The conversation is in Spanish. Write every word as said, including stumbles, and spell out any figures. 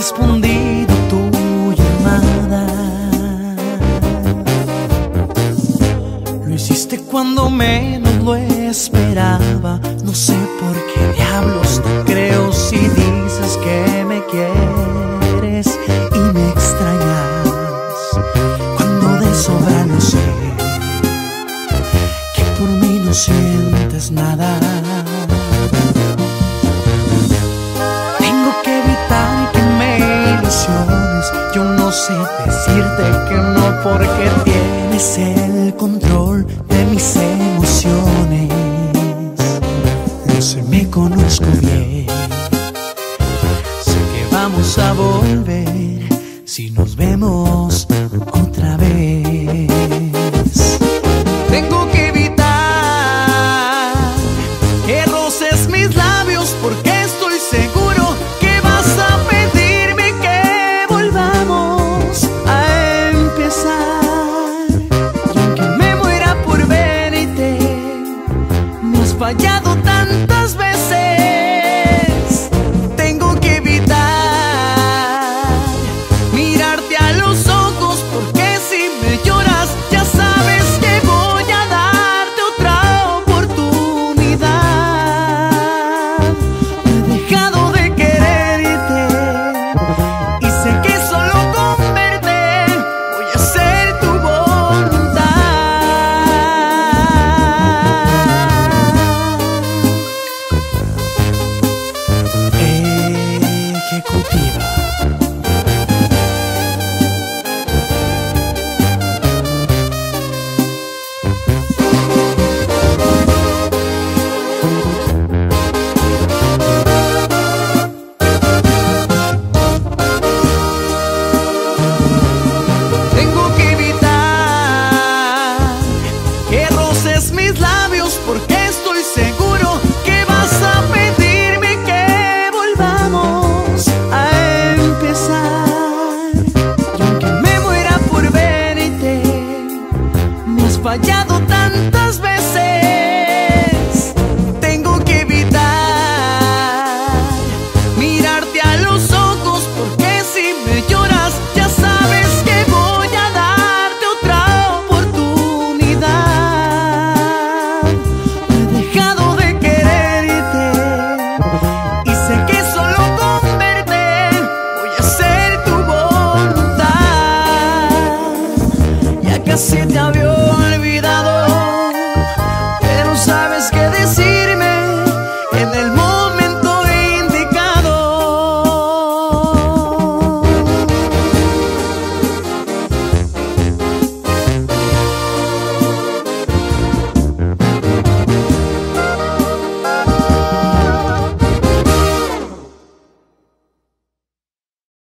respondido tu llamada. Lo hiciste cuando menos lo esperaba. No sé por qué diablos te creo si dices que me quieres y me extrañas, cuando de sobra lo sé, que por mí no sientes nada. Tengo que evitar que me ilusiones. Yo no sé decirte que no porque tienes el control de mis emociones. Lo sé, me conozco bien. Sé que vamos a volver si nos vemos